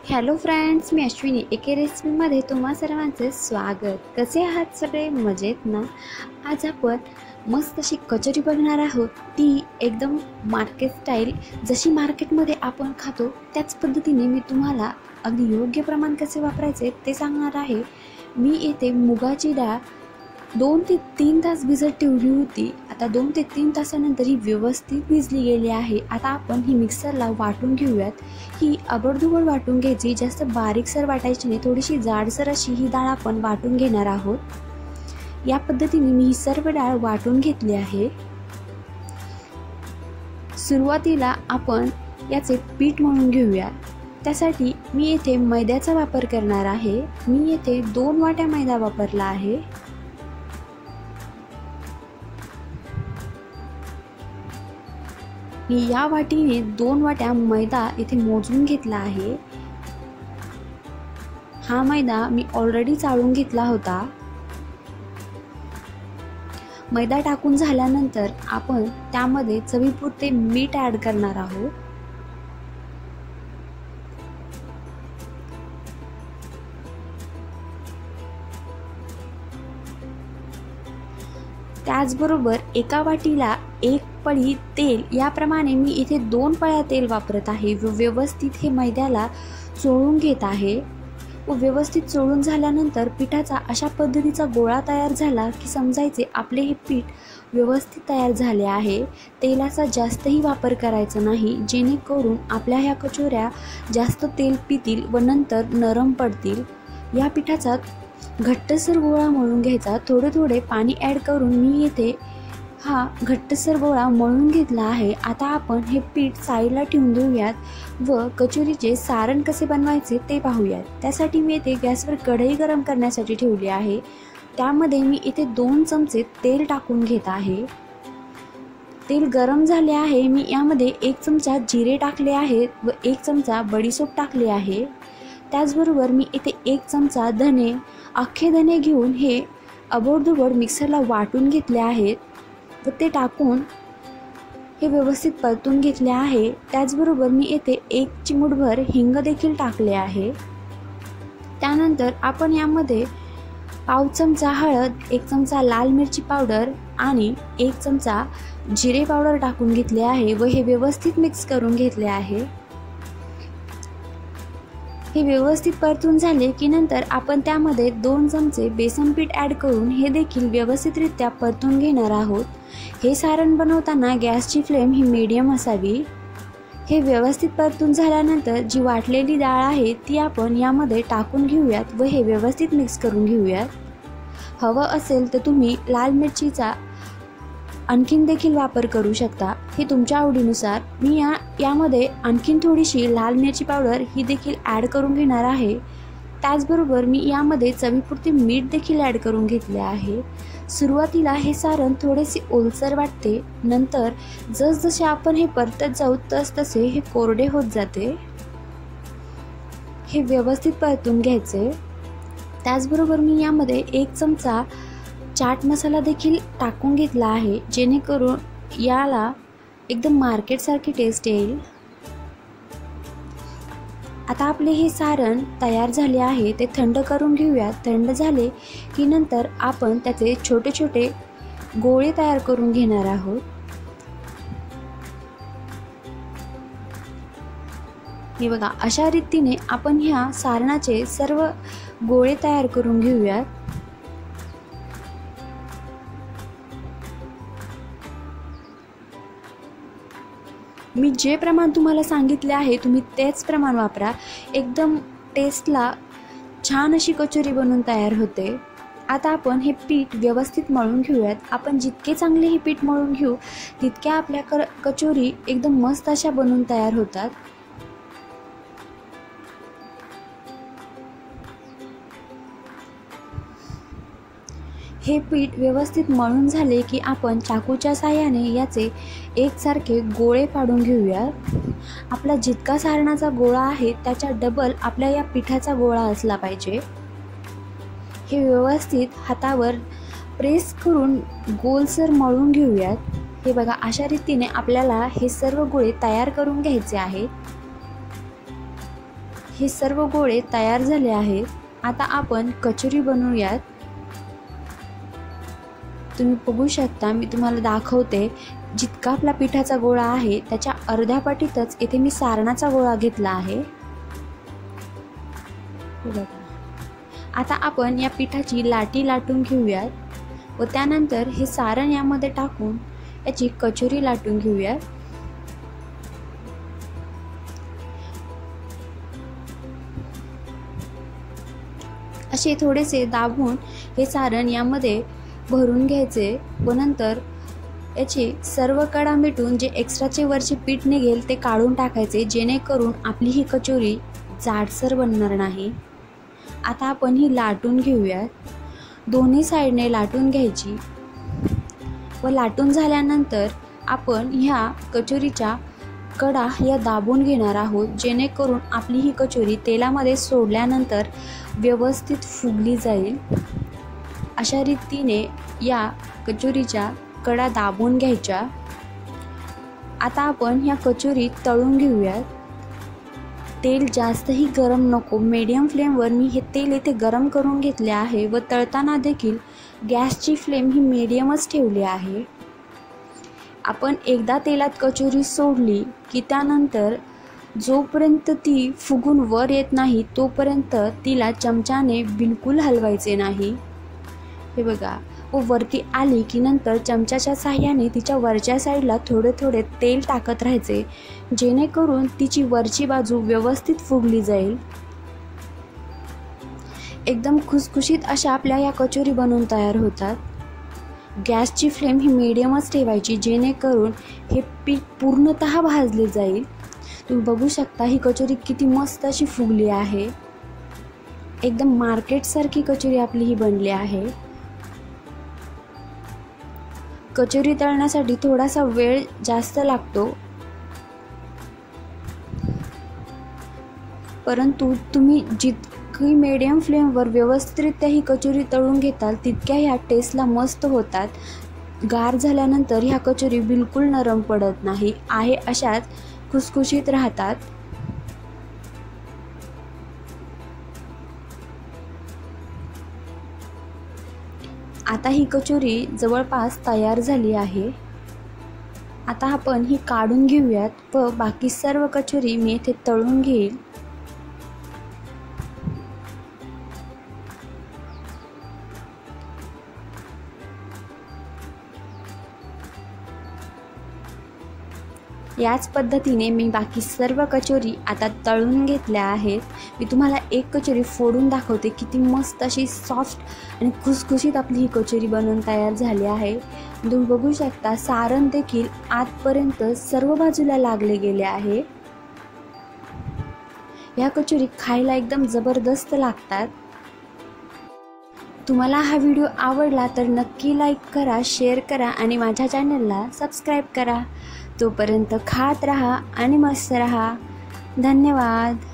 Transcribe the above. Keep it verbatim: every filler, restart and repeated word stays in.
Hello friends, मी अश्विनी एके रेसिपीमध्ये तुम्हा सर्वांचे स्वागत. कसे आहात सगळे? मजेत ना? आज आपण मस्त अशी कचोरी बघणार आहोत. ती एकदम मार्केट स्टाईल, जशी मार्केटमध्ये आपण खातो त्याच पद्धतीने मी तुम्हाला अगदी योग्य प्रमाण कसे वापरायचे ते सांगणार आहे. मी येथे मुगाची डाळ दोन ते तीन तास भिजत ठेवली होती. आता दोन ते तीन तासानंतर ही व्यवस्थित भिजली गेली आहे. आता आपण ही मिक्सरला वाटून घेऊयात. ही आबडधोबड वाटून घ्यायची, जास्त बारीकसर वाटायची नाही, थोडीशी जाडसर अशी ही डाळ आपण वाटून घेणार आहोत. या पद्धतीने मी ही सर्व डाळ वाटून घेतली आहे. सुरुवातीला आपण याचे पीठ मळून घेऊया. त्यासाठी मी येथे मैद्याचा वापर करणार आहे. मी येथे दोन वाट्या मैदा वापरला आहे. मी या वाटीने दोन वाट्या मैदा इथे मोजून घेतला आहे. हा मैदा मी ऑलरेडी चाळून घेतला होता. मैदा टाकून झाल्यानंतर आपण त्यामध्ये चवीपुरते मीठ ॲड करणार आहोत. त्याचबरोबर एका वाटीला एक पळी तेल, याप्रमाणे मी इथे दोन पळ्या तेल वापरत आहे व व्यवस्थित हे मैद्याला चोळून घेत आहे. व व्यवस्थित चोळून झाल्यानंतर पिठाचा अशा पद्धतीचा गोळा तयार झाला की समजायचे आपले हे पीठ व्यवस्थित तयार झाले आहे. तेलाचा जास्तही वापर करायचा नाही, जेणेकरून आपल्या ह्या कचोऱ्या जास्त तेल पितील व नंतर नरम पडतील. या पिठाचा घट्टसर गोळा मळून घ्यायचा. थोडे थोडे पाणी ॲड करून मी येथे हा घट्टसर गोळा मळून घेतला आहे. आता आपण हे पीठ साईडला ठेवून देऊयात व कचोरीचे सारण कसे बनवायचे ते पाहूयात. त्यासाठी मी येथे गॅसवर कढई गरम करण्यासाठी ठेवली आहे. त्यामध्ये मी इथे दोन चमचे तेल टाकून घेत आहे. तेल गरम झाले आहे. मी यामध्ये एक चमचा जिरे टाकले आहेत व एक चमचा बडीशेप टाकले आहे. त्याचबरोबर मी इथे एक चमचा धने, अख्खे धने घेऊन हे आबडधोबड मिक्सरला वाटून घेतले आहेत व ते टाकून हे व्यवस्थित परतून घेतले आहे. त्याचबरोबर मी येथे एक चिमूटभर हिंग देखील टाकले आहे. त्यानंतर आपण यामध्ये पाव चमचा हळद, एक चमचा लाल मिरची पावडर आणि एक चमचा जिरे पावडर टाकून घेतले आहे व हे व्यवस्थित मिक्स करून घेतले आहे. हे व्यवस्थित परतून झाले की नंतर आपण त्यामध्ये दोन चमचे बेसन पीठ ॲड करून हे देखील व्यवस्थितरित्या परतून घेणार आहोत. हे सारण बनवताना गॅसची फ्लेम ही मीडियम असावी. हे व्यवस्थित परतून झाल्यानंतर जी वाटलेली डाळ आहे ती आपण यामध्ये टाकून घेऊयात व हे व्यवस्थित मिक्स करून घेऊयात. हवं असेल तर तुम्ही लाल मिरचीचा आणखीन देखील वापर करू शकता, हे तुमच्या आवडीनुसार. मी या यामध्ये आणखीन थोडीशी लाल मिरची पावडर ही देखील ॲड करून घेणार आहे. त्याचबरोबर मी यामध्ये चवीपुरते मीठ देखील ॲड करून घेतले आहे. सुरुवातीला हे सारण थोडेसे ओलसर वाटते, नंतर जसजसे आपण हे परतत जाऊ तसतसे हे कोरडे होत जाते. हे व्यवस्थित परतून घ्यायचे. त्याचबरोबर मी यामध्ये एक चमचा चाट मसाला देखील टाकून घेतला आहे, जेणेकरून याला एकदम मार्केटसारखी टेस्ट येईल. आता आपले हे सारण तयार झाले आहे, ते थंड करून घेऊयात. थंड झाले की नंतर आपण त्याचे छोटे छोटे गोळे तयार करून घेणार आहोत. हे बघा, अशा रीतीने आपण ह्या सारणाचे सर्व गोळे तयार करून घेऊयात. मी जे प्रमाण तुम्हाला सांगितले आहे तुम्ही तेच प्रमाण वापरा. एकदम टेस्टला छान अशी कचोरी बनवून तयार होते. आता आपण हे पीठ व्यवस्थित मळून घेऊयात. आपण जितके चांगले हे पीठ मळून घेऊ तितक्या आपल्या कर कचोरी एकदम मस्त अशा बनवून तयार होतात. हे पीठ व्यवस्थित मळून झाले की आपण चाकूच्या साहाय्याने याचे एकसारखे गोळे पाडून घेऊया. आपला जितका सारणाचा गोळा आहे त्याच्या डबल आपल्या या पिठाचा गोळा असला पाहिजे. हे व्यवस्थित हातावर प्रेस करून गोलसर मळून घेऊयात. हे बघा, अशा रीतीने आपल्याला हे सर्व गोळे तयार करून घ्यायचे आहेत. हे सर्व गोळे तयार झाले आहेत. आता आपण कचोरी बनवूयात. तुम्ही बघू शकता, मी तुम्हाला दाखवते. जितका आपला पिठाचा गोळा आहे त्याच्या अर्ध्या पटीतच इथे मी सारणाचा गोळा घेतला आहे. आता आपण या पिठाची लाटी लाटून घेऊयात व त्यानंतर हे सारण यामध्ये टाकून याची कचोरी लाटून घेऊयात. असे थोडेसे दाबून हे सारण यामध्ये भरून घ्यायचे व नंतर याची सर्व कडा मिटून जे एक्स्ट्राचे वरचे पीठ निघेल ते काढून टाकायचे, जेणेकरून आपली ही कचोरी जाडसर बनणार नाही. आता आपण ही लाटून घेऊयात. दोन्ही साईडने लाटून घ्यायची व लाटून झाल्यानंतर आपण ह्या कचोरीच्या कडा या दाबून घेणार आहोत, जेणेकरून आपली ही कचोरी तेलामध्ये सोडल्यानंतर व्यवस्थित फुगली जाईल. अशा रीतीने या कचोरीच्या कडा दाबून घ्यायच्या. आता आपण ह्या कचोरी तळून घेऊयात. तेल जास्तही गरम नको, मीडियम फ्लेमवर मी हे तेल इथे गरम करून घेतले आहे व तळताना देखील गॅसची फ्लेम ही मीडियमच ठेवली आहे. आपण एकदा तेलात कचोरी सोडली की त्यानंतर जोपर्यंत ती फुगून वर येत नाही तोपर्यंत तिला चमच्याने बिलकुल हलवायचे नाही. हे बघा, व वरती आली की नंतर चमच्याच्या साह्याने तिच्या वरच्या साईडला थोडे थोडे तेल टाकत राहायचे, जेणेकरून तिची वरची बाजू व्यवस्थित फुगली जाईल. एकदम खुसखुशीत अशा आपल्या या कचोरी बनवून तयार होतात. गॅसची फ्लेम ही मीडियमच ठेवायची, जेणेकरून हे पीठ पूर्णतः भाजले जाईल. तुम्ही बघू शकता ही कचोरी किती मस्त अशी फुगली आहे. एकदम मार्केटसारखी कचोरी आपली ही बनली आहे. कचोरी तळण्यासाठी थोडासा वेळ जास्त लागतो, परंतु तुम्ही जितकी मीडियम फ्लेमवर व्यवस्थितरित्या ही कचोरी तळून घेताल तितक्या ह्या टेस्टला मस्त होतात. गार झाल्यानंतर ह्या कचोरी बिलकुल नरम पडत नाही, आहे अशाच खुसखुशीत राहतात. आता ही कचोरी जवळपास तयार झाली आहे. आता आपण ही काढून घेऊयात व बाकी सर्व कचोरी मी इथे तळून घेईल. याच पद्धतीने मी बाकी सर्व कचोरी आता तळून घेतल्या आहेत. मी तुम्हाला एक कचोरी फोडून दाखवते. किती मस्त अशी सॉफ्ट आणि खुसखुशीत आपली ही कचोरी बनवून तयार झाली आहे. तुम्ही बघू शकता, सारण देखील आतपर्यंत सर्व बाजूला लागले गेले आहे. ह्या कचोरी खायला एकदम जबरदस्त लागतात. तुम्हाला हा व्हिडिओ आवडला तर नक्की लाईक करा, शेअर करा आणि माझ्या चॅनलला सबस्क्राईब करा. तोपर्यंत खात रहा आणि मस्त रहा. धन्यवाद.